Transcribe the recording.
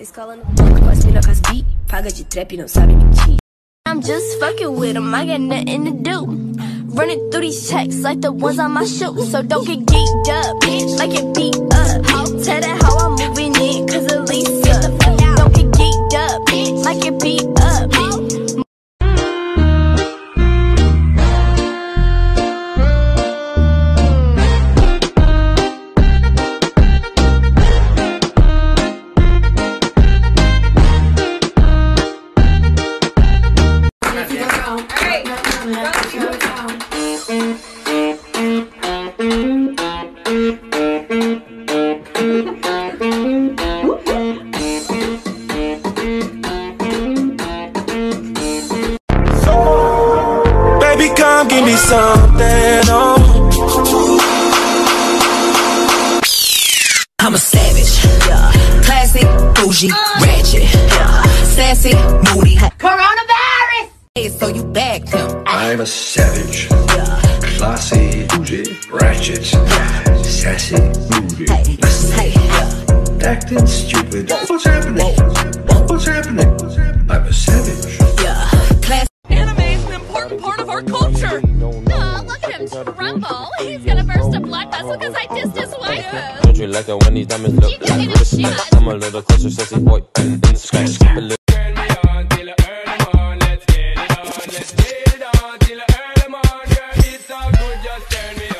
Cê escola no banco, com as mina com as bi, paga de trap e não sabe mentir. I'm just fucking with him, I got nothing to do. Running through these checks like the ones on my shoes. So don't get geeked up, bitch, like it beat up. Tell that how I'm moving in, cause of Lisa. Don't get geeked up, bitch, like it beat up. Come give me something, oh. I'm a savage, yeah. Classic, bougie, ratchet, yeah. Sassy, moody. Coronavirus! Hey, so you back him. I'm a savage, yeah. Classy, bougie, ratchet, yeah. Sassy, moody. Hey, hey, yeah. Acting stupid. What's happening? What's happening? I'm a savage. Yeah. Classic. Anime is an important part of our culture. Oh, look at him tremble. He's gonna burst a blood vessel because I dissed his wife. Don't you like it when these diamonds look like this? I'm a little closer, sexy boy, in the scratch. Turn me on till I earn them on. Let's get it on, let's get it on till I earn them on. Girl, it's all good, just turn me